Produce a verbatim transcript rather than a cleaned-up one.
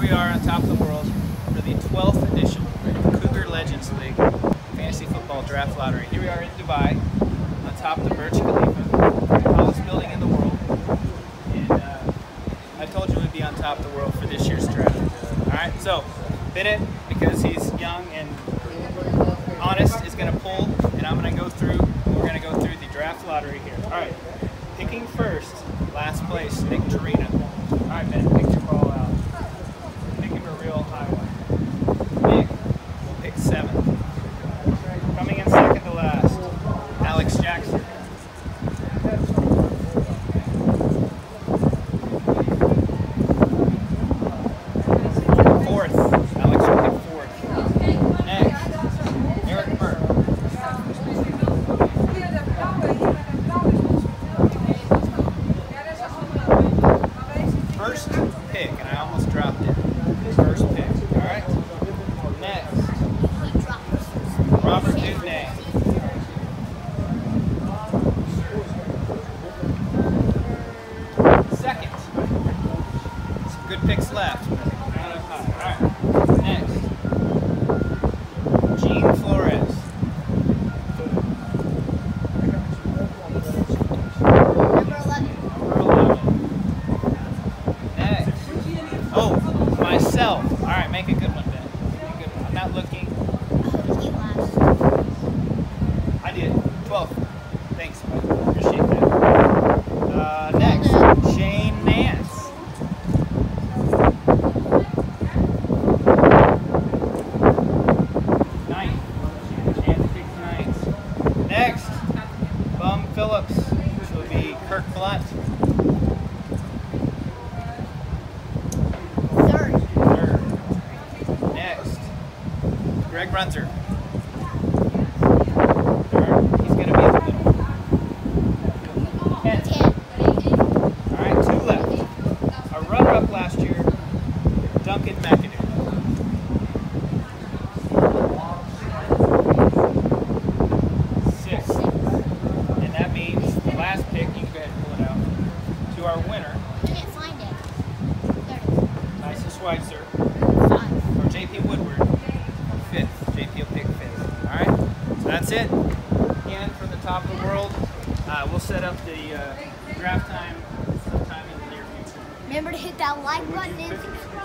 we are on top of the world for the twelfth edition of the Cougar Legends League Fantasy Football Draft Lottery. Here we are in Dubai, on top of the Burj Khalifa, the tallest building in the world. And uh, I told you we'd be on top of the world for this year's draft. Alright, so Bennett, because he's young and honest, is going to pull, and I'm going to go through, we're going to go through the draft lottery here. Alright, picking first, last place, Nick Torino. Alright, Bennett, pick your ball out. Pick him a real high one. Nick will pick seventh. Coming in second to last, Alex Jackson. Fourth, Alex will pick fourth. Next, Eric Burke. First pick, and I almost dropped it. First pick, all right? Next, Robert Duvnay. Second. Some good picks left. Not up high. All right. Next, Gene Flores. Number eleven. Number eleven. Next. Oh, myself. All right, make a good one, Ben. Make a good one. I'm not looking. I did. twelve. Thanks. I appreciate that. Uh, next, Shane Nance. Ninth. Chance picks ninth. Next, Bum Phillips, which will be Kirk Blunt. Third. Third. Next, Greg Runzer. Third. He's going to be the good one. Tenth. Ten. All right, two left. A runner-up last year, Duncan McAdoo. Six. And that means the last pick, you can go ahead and pull it out, to our winner, I can't find it. Third. Tyson Schweitzer, Five. or J P Woodward, fifth. J P will pick fifth. All right, so that's it. Again, for the top of the world, uh, we'll set up the uh, draft time sometime in the near future. Remember to hit that like button and subscribe.